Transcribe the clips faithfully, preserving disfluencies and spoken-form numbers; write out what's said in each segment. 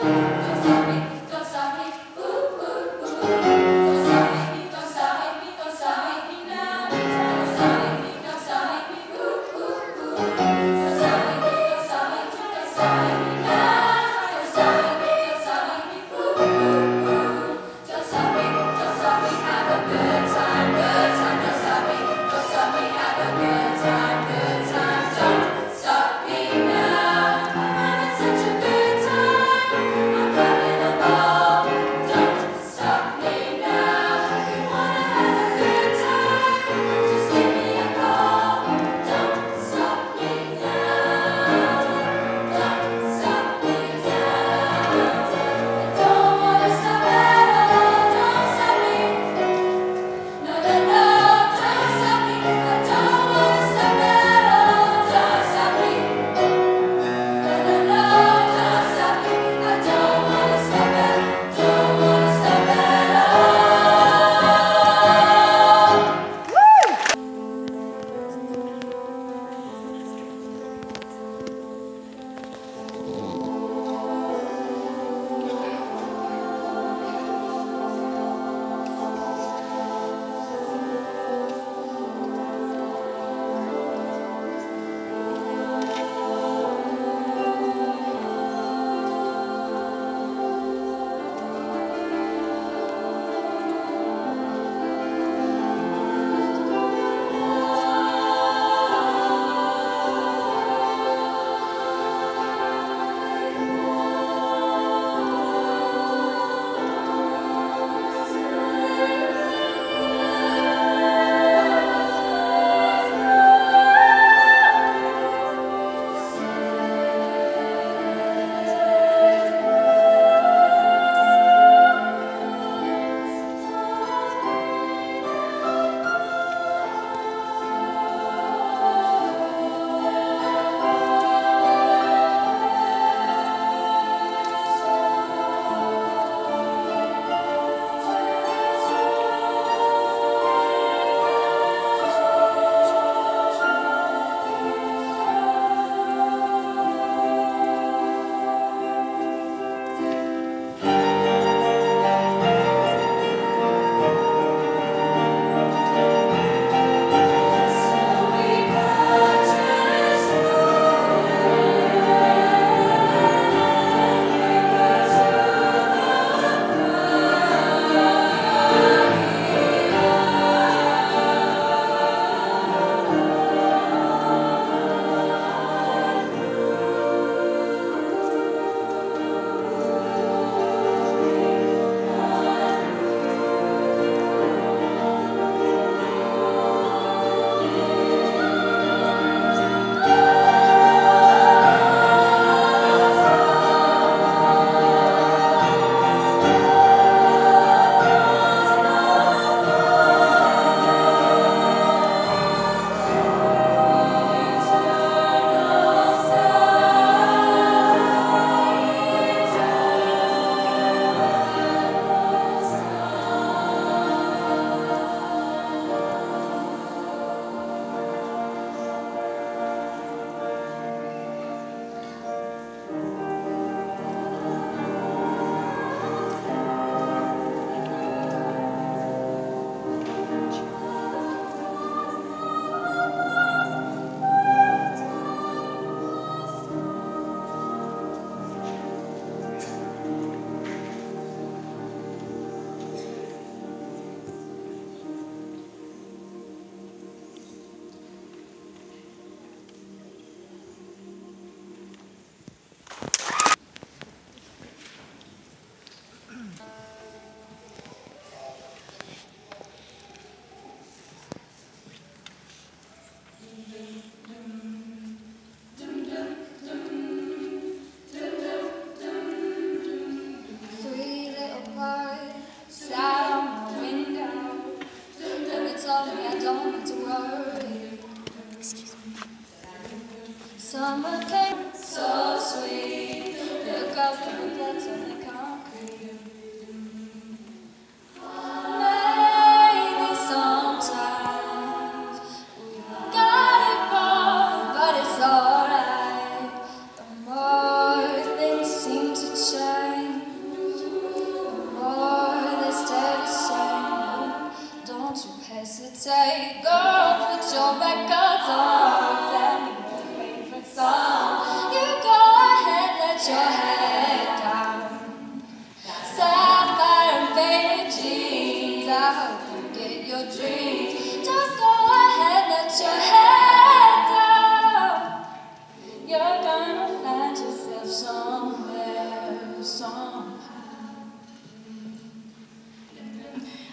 Such a good time.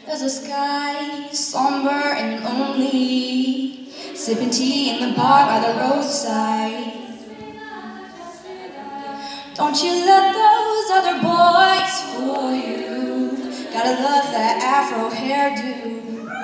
There's a sky, somber and lonely, sipping tea in the bar by the roadside. Don't you let those other boys fool you. Gotta love that afro hairdo.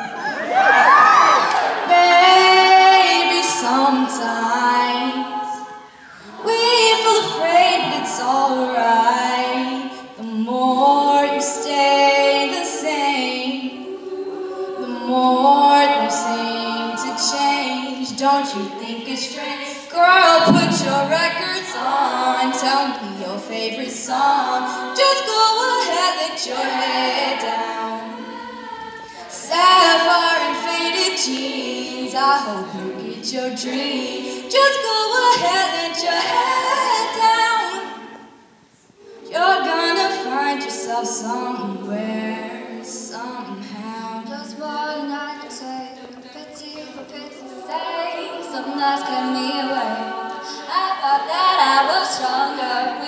Baby, sometimes we feel afraid, but it's alright. The more you stay the same, the more they seem to change. Don't you think it's strange? Girl, put your records on. Tell me your favorite song. Just go ahead, let your head down. Sapphire and faded jeans, I hope you get your dream. Just go ahead, let your head down. You're gonna find yourself somewhere, somehow. Just one night to take, pity for pity's sake. Some nights kept me away. I thought that I was stronger.